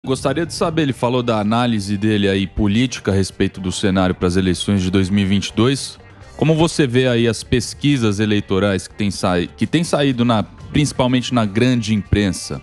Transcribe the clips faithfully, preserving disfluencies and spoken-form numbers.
Gostaria de saber, ele falou da análise dele aí política a respeito do cenário para as eleições de dois mil e vinte e dois. Como você vê aí as pesquisas eleitorais que têm sa... que têm saído na... principalmente na grande imprensa?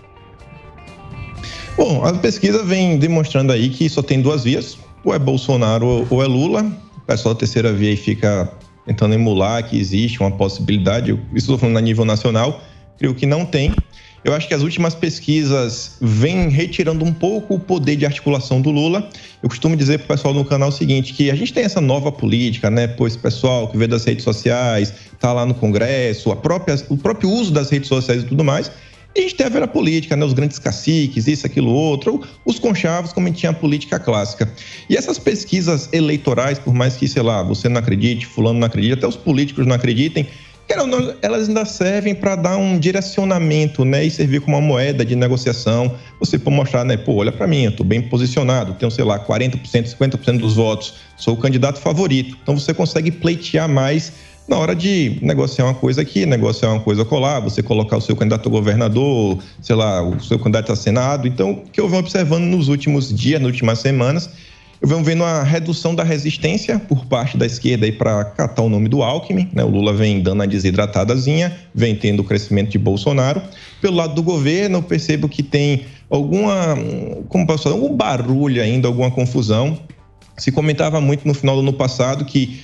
Bom, a pesquisa vem demonstrando aí que só tem duas vias, ou é Bolsonaro ou é Lula. O pessoal da terceira via aí fica tentando emular que existe uma possibilidade, isso estou falando a nível nacional, creio que não tem. Eu acho que as últimas pesquisas vêm retirando um pouco o poder de articulação do Lula. Eu costumo dizer para o pessoal no canal o seguinte, que a gente tem essa nova política, né? Pois o pessoal que vê das redes sociais, está lá no Congresso, a própria, o próprio uso das redes sociais e tudo mais. E a gente tem a vera política, né? Os grandes caciques, isso, aquilo, outro, os conchavos, como a gente tinha a política clássica. E essas pesquisas eleitorais, por mais que, sei lá, você não acredite, fulano não acredita, até os políticos não acreditem, elas ainda servem para dar um direcionamento, né, e servir como uma moeda de negociação. Você pode mostrar, né, pô, olha para mim, eu estou bem posicionado, tenho, sei lá, quarenta por cento, cinquenta por cento dos votos, sou o candidato favorito. Então você consegue pleitear mais na hora de negociar uma coisa aqui, negociar uma coisa colar, você colocar o seu candidato a governador, sei lá, o seu candidato a senado. Então, o que eu venho observando nos últimos dias, nas últimas semanas, eu venho vendo uma redução da resistência por parte da esquerda aí para catar o nome do Alckmin, né? O Lula vem dando a desidratadazinha, vem tendo o crescimento de Bolsonaro. Pelo lado do governo, eu percebo que tem alguma, como posso falar, algum barulho ainda, alguma confusão. Se comentava muito no final do ano passado que,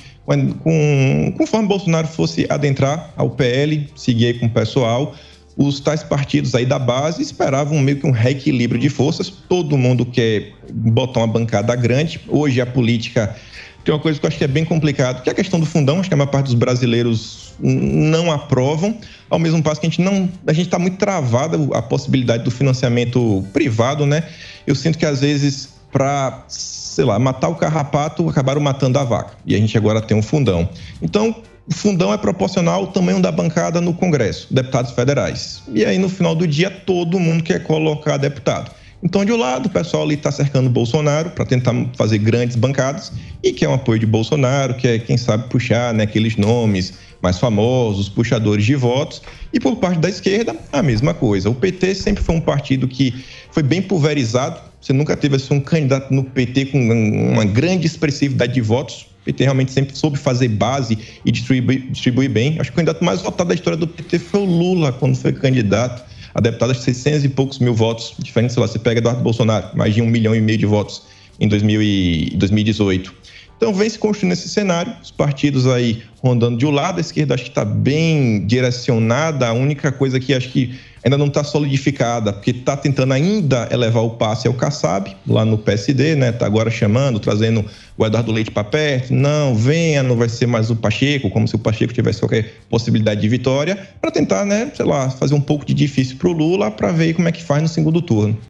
com, conforme Bolsonaro fosse adentrar ao P L, seguir aí com o pessoal, os tais partidos aí da base esperavam meio que um reequilíbrio de forças. Todo mundo quer botar uma bancada grande. Hoje a política tem uma coisa que eu acho que é bem complicado, que é a questão do fundão. Acho que a maior parte dos brasileiros não aprovam. Ao mesmo passo que a gente não, a gente está muito travado a possibilidade do financiamento privado, né? Eu sinto que às vezes para, sei lá, matar o carrapato, acabaram matando a vaca. E a gente agora tem um fundão. Então, o fundão é proporcional ao tamanho da bancada no Congresso, deputados federais. E aí, no final do dia, todo mundo quer colocar deputado. Então, de um lado, o pessoal ali está cercando o Bolsonaro para tentar fazer grandes bancadas e quer um apoio de Bolsonaro, quer, quem sabe, puxar, né, aqueles nomes mais famosos, puxadores de votos. E por parte da esquerda, a mesma coisa. O P T sempre foi um partido que foi bem pulverizado. Você nunca teve assim, um candidato no P T com uma grande expressividade de votos. O P T realmente sempre soube fazer base e distribuir, distribuir bem. Acho que o candidato mais votado da história do P T foi o Lula, quando foi candidato a deputado, acho que seiscentos e poucos mil votos. Diferente, sei lá, você pega Eduardo Bolsonaro, mais de um milhão e meio de votos em dois mil e dezoito. Então, vem se construindo esse cenário, os partidos aí rondando de um lado, a esquerda acho que está bem direcionada, a única coisa que acho que ainda não está solidificada, porque está tentando ainda elevar o passe ao Kassab, lá no P S D, né? Está agora chamando, trazendo o Eduardo Leite para perto, não, venha, não vai ser mais o Pacheco, como se o Pacheco tivesse qualquer possibilidade de vitória, para tentar, né, sei lá, fazer um pouco de difícil para o Lula, para ver como é que faz no segundo turno.